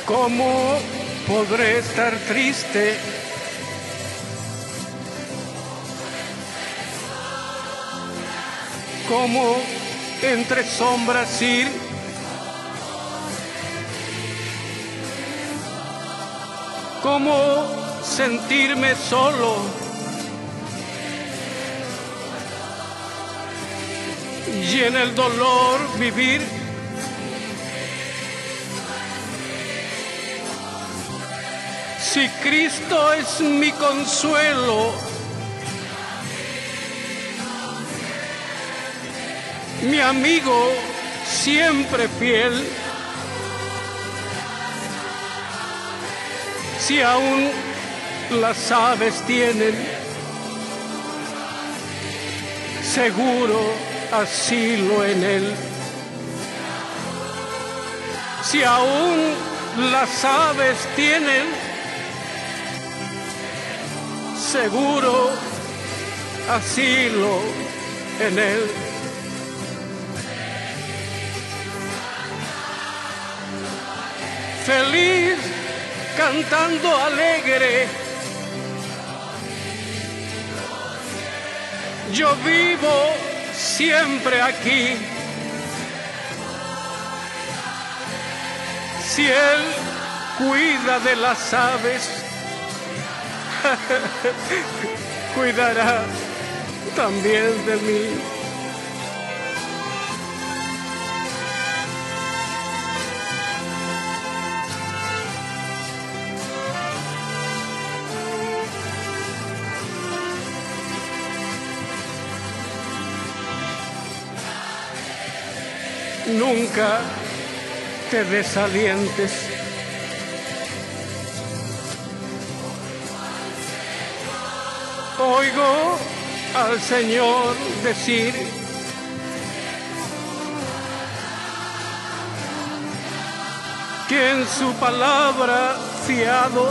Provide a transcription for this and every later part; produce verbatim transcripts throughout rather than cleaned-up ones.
¿Cómo podré estar triste? ¿Cómo entre sombras ir? ¿Cómo sentirme solo? Y en el dolor vivir. Si Cristo es mi consuelo, mi amigo siempre fiel, si aún las aves tienen seguro asilo en él, si aún las aves tienen seguro asilo en él. Feliz, cantando alegre, yo vivo siempre aquí. Si él cuida de las aves, cuidará también de mí. Nunca te desalientes. Oigo al Señor decir: que en su palabra fiado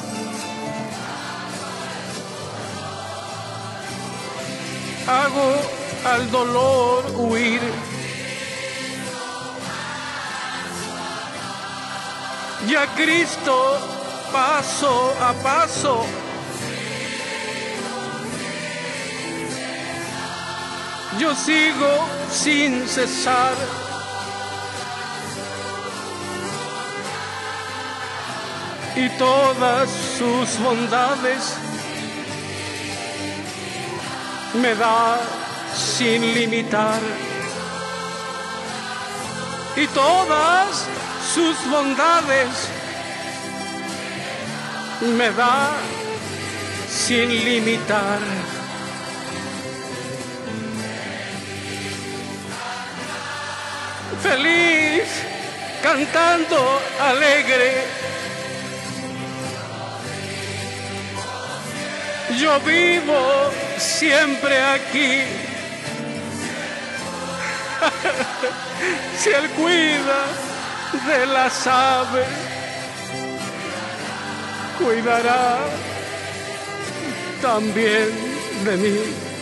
hago al dolor huir. Y a Cristo paso a paso yo sigo sin cesar. Y todas sus bondades me da sin limitar. Y todas sus bondades me da sin limitar. Feliz, cantando alegre, yo vivo siempre aquí. Si él cuida de las aves, cuidará también de mí.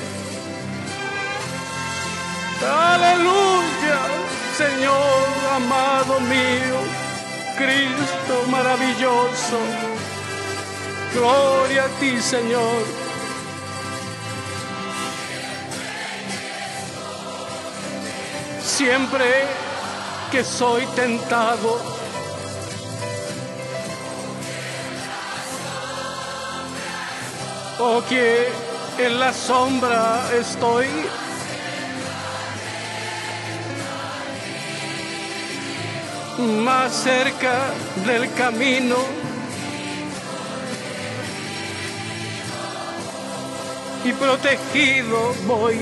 Aleluya, Señor amado mío, Cristo maravilloso. Gloria a ti, Señor. Siempre que soy tentado, o que en la sombra estoy, más cerca del camino, y protegido voy.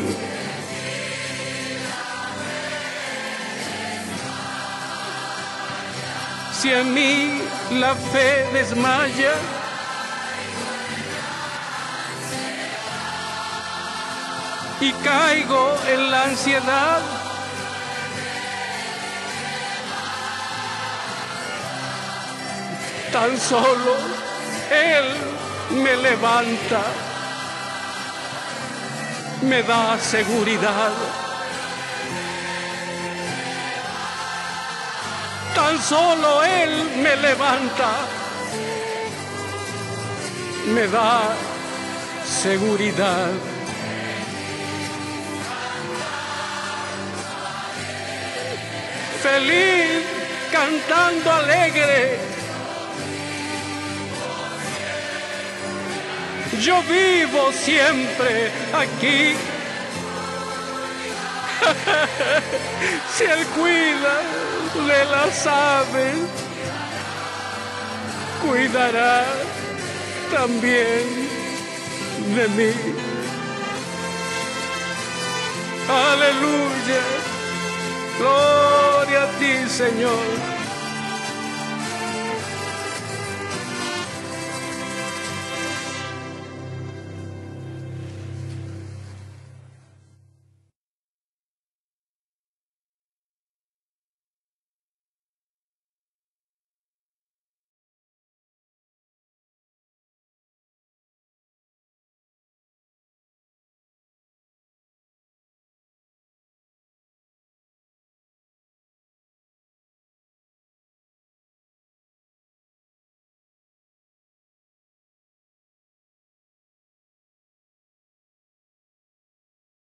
Si en mí la fe desmaya, y caigo en la ansiedad, tan solo Él me levanta, me da seguridad. Tan tan solo Él me levanta, me da seguridad. Feliz, cantando alegre, yo vivo siempre aquí. Si Él cuida de las aves, cuidará también de mí. Aleluya, gloria a ti, Señor.